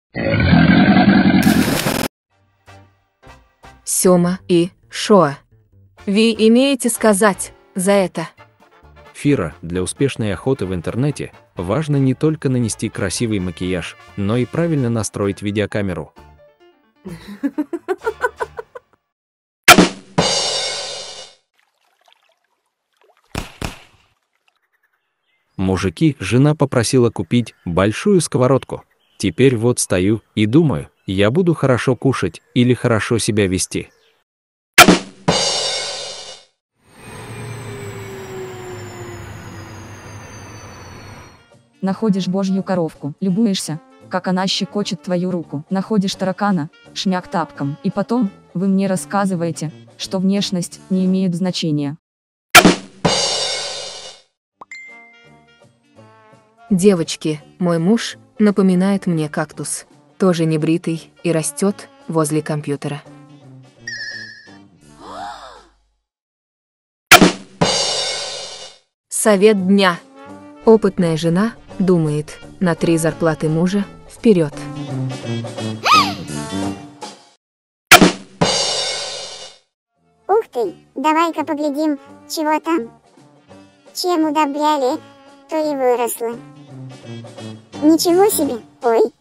Сёма и Шоа. Вы имеете сказать за это? Фира, для успешной охоты в интернете важно не только нанести красивый макияж, но и правильно настроить видеокамеру. Мужики, жена попросила купить большую сковородку. Теперь вот стою и думаю, я буду хорошо кушать или хорошо себя вести. Находишь божью коровку, любуешься, как она щекочет твою руку. Находишь таракана, шмяк тапком. И потом, вы мне рассказываете, что внешность не имеет значения. Девочки, мой муж напоминает мне кактус. Тоже небритый и растет возле компьютера. Совет дня. Опытная жена думает на 3 зарплаты мужа вперед. Ух ты, давай-ка поглядим, чего там. Чем удобряли, то и выросло. Ничего себе, ой.